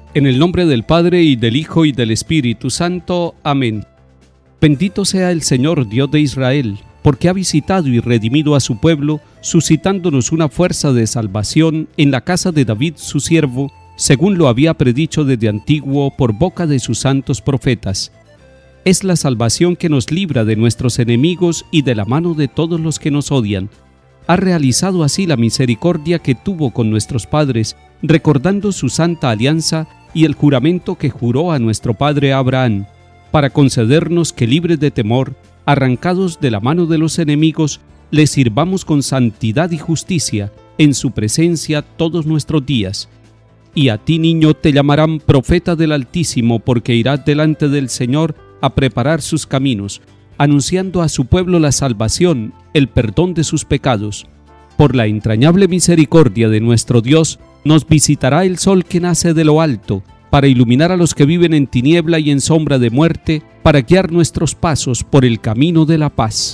En el nombre del Padre, y del Hijo, y del Espíritu Santo. Amén. Bendito sea el Señor, Dios de Israel, porque ha visitado y redimido a su pueblo, suscitándonos una fuerza de salvación en la casa de David su siervo, según lo había predicho desde antiguo por boca de sus santos profetas. Es la salvación que nos libra de nuestros enemigos y de la mano de todos los que nos odian. Ha realizado así la misericordia que tuvo con nuestros padres, recordando su santa alianza y el juramento que juró a nuestro padre Abraham, para concedernos que, libres de temor, arrancados de la mano de los enemigos, le sirvamos con santidad y justicia en su presencia todos nuestros días. Y a ti, niño, te llamarán profeta del Altísimo, porque irás delante del Señor a preparar sus caminos, anunciando a su pueblo la salvación, el perdón de sus pecados. Por la entrañable misericordia de nuestro Dios, nos visitará el sol que nace de lo alto, para iluminar a los que viven en tiniebla y en sombra de muerte, para guiar nuestros pasos por el camino de la paz.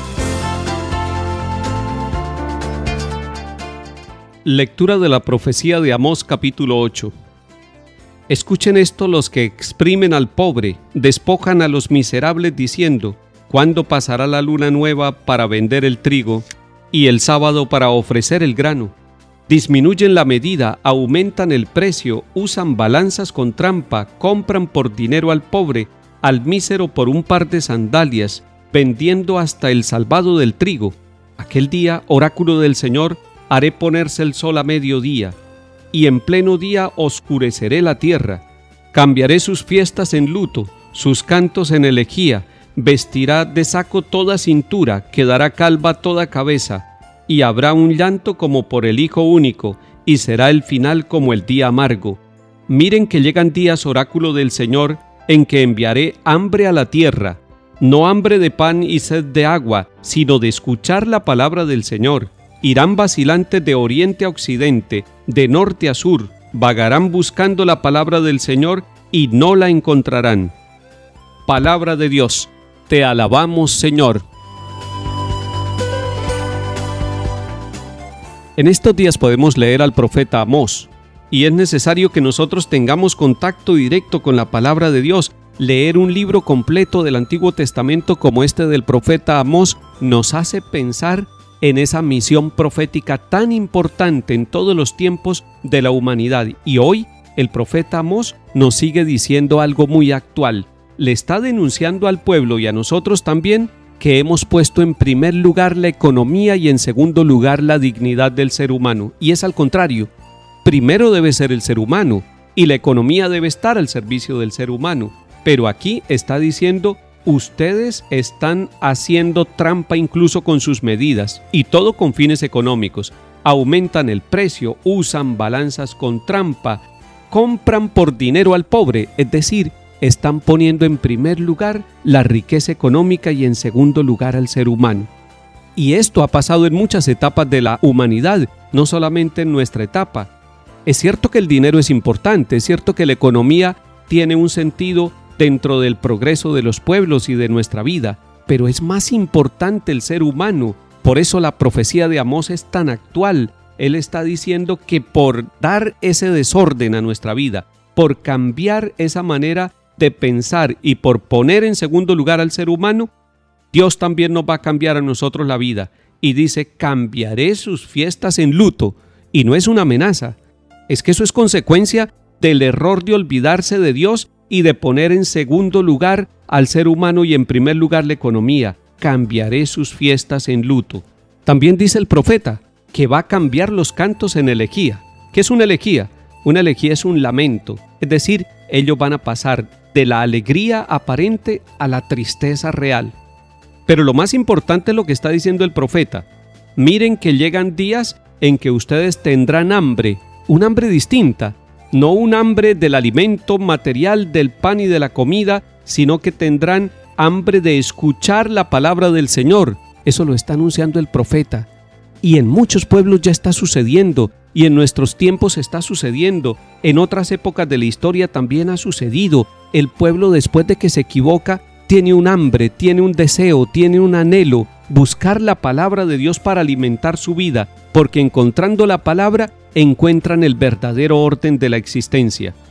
Lectura de la profecía de Amós, capítulo 8. Escuchen esto los que exprimen al pobre, despojan a los miserables diciendo: ¿cuándo pasará la luna nueva para vender el trigo y el sábado para ofrecer el grano? Disminuyen la medida, aumentan el precio, usan balanzas con trampa, compran por dinero al pobre, al mísero por un par de sandalias, vendiendo hasta el salvado del trigo. Aquel día, oráculo del Señor, haré ponerse el sol a mediodía, y en pleno día oscureceré la tierra. Cambiaré sus fiestas en luto, sus cantos en elegía, vestirá de saco toda cintura, quedará calva toda cabeza, y habrá un llanto como por el hijo único, y será el final como el día amargo. Miren que llegan días, oráculo del Señor, en que enviaré hambre a la tierra, no hambre de pan y sed de agua, sino de escuchar la palabra del Señor. Irán vacilantes de oriente a occidente, de norte a sur, vagarán buscando la palabra del Señor y no la encontrarán. Palabra de Dios. Te alabamos, Señor. En estos días podemos leer al profeta Amós, y es necesario que nosotros tengamos contacto directo con la palabra de Dios. Leer un libro completo del Antiguo Testamento como este del profeta Amós nos hace pensar en esa misión profética tan importante en todos los tiempos de la humanidad. Y hoy el profeta Amós nos sigue diciendo algo muy actual. Le está denunciando al pueblo y a nosotros también que hemos puesto en primer lugar la economía y en segundo lugar la dignidad del ser humano. Y es al contrario. Primero debe ser el ser humano y la economía debe estar al servicio del ser humano. Pero aquí está diciendo: ustedes están haciendo trampa incluso con sus medidas, y todo con fines económicos. Aumentan el precio, usan balanzas con trampa, compran por dinero al pobre, es decir, están poniendo en primer lugar la riqueza económica y en segundo lugar al ser humano. Y esto ha pasado en muchas etapas de la humanidad, no solamente en nuestra etapa. Es cierto que el dinero es importante, es cierto que la economía tiene un sentido dentro del progreso de los pueblos y de nuestra vida, pero es más importante el ser humano. Por eso la profecía de Amós es tan actual. Él está diciendo que por dar ese desorden a nuestra vida, por cambiar esa manera de pensar y por poner en segundo lugar al ser humano, Dios también nos va a cambiar a nosotros la vida. Y dice: cambiaré sus fiestas en luto. Y no es una amenaza, es que eso es consecuencia del error de olvidarse de Dios y de poner en segundo lugar al ser humano y en primer lugar la economía. Cambiaré sus fiestas en luto. También dice el profeta que va a cambiar los cantos en elegía. ¿Qué es una elegía? Una elegía es un lamento, es decir, ellos van a pasar de la alegría aparente a la tristeza real. Pero lo más importante es lo que está diciendo el profeta. Miren que llegan días en que ustedes tendrán hambre, un hambre distinta, no un hambre del alimento material, del pan y de la comida, sino que tendrán hambre de escuchar la palabra del Señor. Eso lo está anunciando el profeta. Y en muchos pueblos ya está sucediendo, y en nuestros tiempos está sucediendo. En otras épocas de la historia también ha sucedido. El pueblo, después de que se equivoca, tiene un hambre, tiene un deseo, tiene un anhelo, buscar la palabra de Dios para alimentar su vida, porque encontrando la palabra encuentran el verdadero orden de la existencia.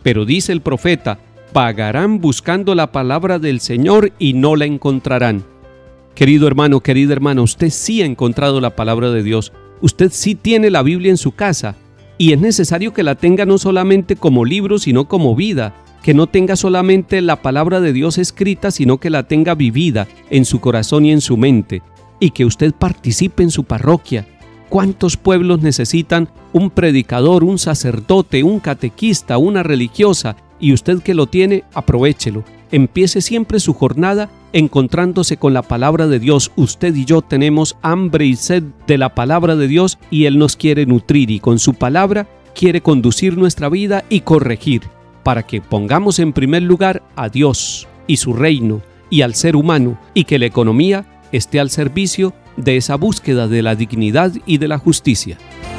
Pero dice el profeta, vagarán buscando la palabra del Señor y no la encontrarán. Querido hermano, querida hermana, usted sí ha encontrado la palabra de Dios. Usted sí tiene la Biblia en su casa. Y es necesario que la tenga no solamente como libro, sino como vida. Que no tenga solamente la palabra de Dios escrita, sino que la tenga vivida en su corazón y en su mente. Y que usted participe en su parroquia. ¿Cuántos pueblos necesitan un predicador, un sacerdote, un catequista, una religiosa? Y usted que lo tiene, aprovéchelo. Empiece siempre su jornada encontrándose con la palabra de Dios. Usted y yo tenemos hambre y sed de la palabra de Dios y Él nos quiere nutrir y con su palabra quiere conducir nuestra vida y corregir para que pongamos en primer lugar a Dios y su reino y al ser humano y que la economía esté al servicio de esa búsqueda de la dignidad y de la justicia.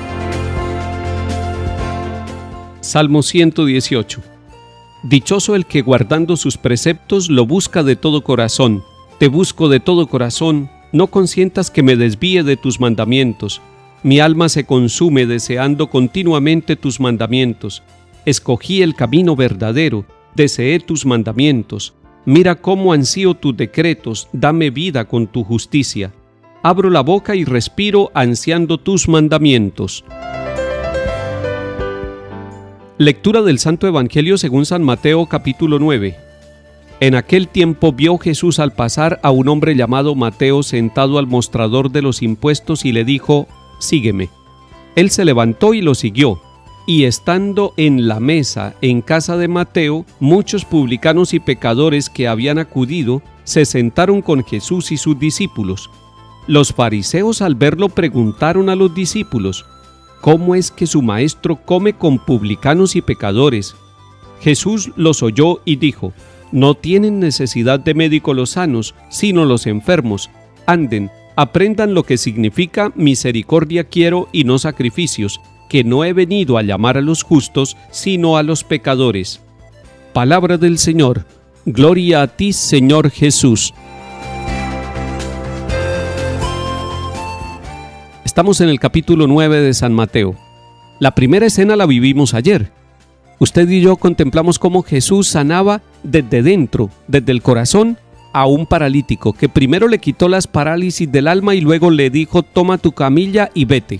Salmo 118. Dichoso el que guardando sus preceptos lo busca de todo corazón. Te busco de todo corazón, no consientas que me desvíe de tus mandamientos. Mi alma se consume deseando continuamente tus mandamientos. Escogí el camino verdadero, deseé tus mandamientos. Mira cómo ansío tus decretos, dame vida con tu justicia. Abro la boca y respiro ansiando tus mandamientos. Lectura del Santo Evangelio según San Mateo capítulo 9. En aquel tiempo vio Jesús al pasar a un hombre llamado Mateo sentado al mostrador de los impuestos y le dijo, sígueme. Él se levantó y lo siguió. Y estando en la mesa en casa de Mateo, muchos publicanos y pecadores que habían acudido se sentaron con Jesús y sus discípulos. Los fariseos al verlo preguntaron a los discípulos, ¿cómo es que su maestro come con publicanos y pecadores? Jesús los oyó y dijo, no tienen necesidad de médico los sanos, sino los enfermos. Anden, aprendan lo que significa misericordia quiero y no sacrificios, que no he venido a llamar a los justos, sino a los pecadores. Palabra del Señor. Gloria a ti, Señor Jesús. Estamos en el capítulo 9 de San Mateo. La primera escena la vivimos ayer. Usted y yo contemplamos cómo Jesús sanaba desde dentro, desde el corazón, a un paralítico, que primero le quitó las parálisis del alma y luego le dijo, toma tu camilla y vete.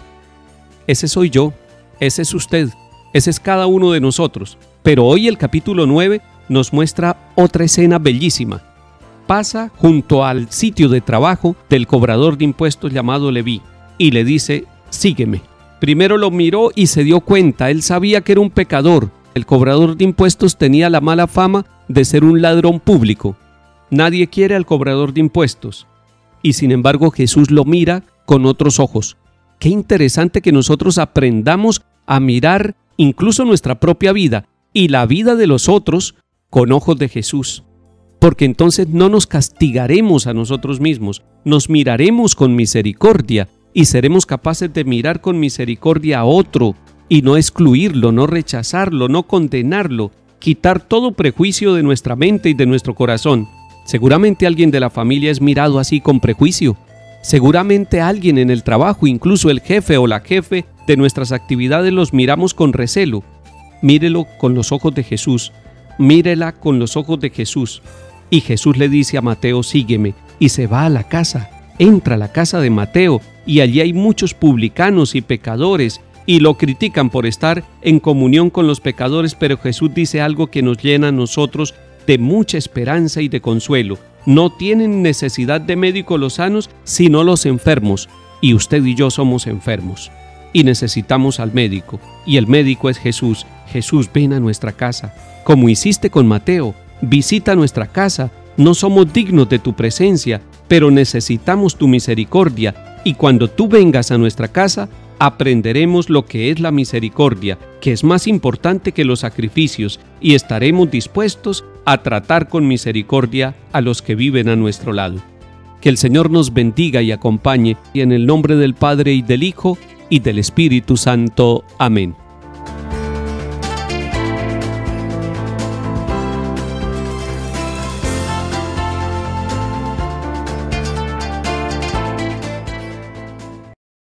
Ese soy yo, ese es usted, ese es cada uno de nosotros. Pero hoy el capítulo 9 nos muestra otra escena bellísima. Pasa junto al sitio de trabajo del cobrador de impuestos llamado Leví y le dice, sígueme. Primero lo miró y se dio cuenta, él sabía que era un pecador. El cobrador de impuestos tenía la mala fama de ser un ladrón público. Nadie quiere al cobrador de impuestos. Y sin embargo Jesús lo mira con otros ojos. Qué interesante que nosotros aprendamos a mirar incluso nuestra propia vida y la vida de los otros con ojos de Jesús. Porque entonces no nos castigaremos a nosotros mismos, nos miraremos con misericordia y seremos capaces de mirar con misericordia a otro y no excluirlo, no rechazarlo, no condenarlo, quitar todo prejuicio de nuestra mente y de nuestro corazón. Seguramente alguien de la familia es mirado así con prejuicio. Seguramente alguien en el trabajo, incluso el jefe o la jefe de nuestras actividades los miramos con recelo. Mírelo con los ojos de Jesús, mírela con los ojos de Jesús. Y Jesús le dice a Mateo, sígueme, y se va a la casa, entra a la casa de Mateo, y allí hay muchos publicanos y pecadores, y lo critican por estar en comunión con los pecadores, pero Jesús dice algo que nos llena a nosotros de mucha esperanza y de consuelo. No tienen necesidad de médicos los sanos, sino los enfermos. Y usted y yo somos enfermos. Y necesitamos al médico. Y el médico es Jesús. Jesús, ven a nuestra casa. Como hiciste con Mateo, visita nuestra casa. No somos dignos de tu presencia, pero necesitamos tu misericordia. Y cuando tú vengas a nuestra casa, aprenderemos lo que es la misericordia, que es más importante que los sacrificios, y estaremos dispuestos a tratar con misericordia a los que viven a nuestro lado. Que el Señor nos bendiga y acompañe, y en el nombre del Padre y del Hijo y del Espíritu Santo. Amén.